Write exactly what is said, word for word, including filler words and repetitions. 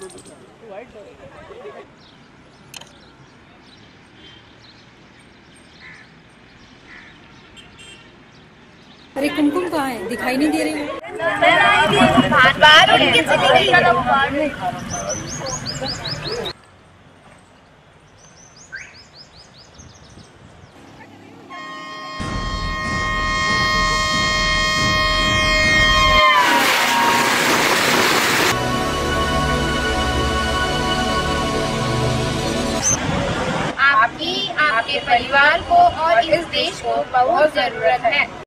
अरे कुमकुम कहाँ है? दिखाई नहीं दे रही है। आपकी, आपके परिवार को और इस देश को बहुत जरूरत है।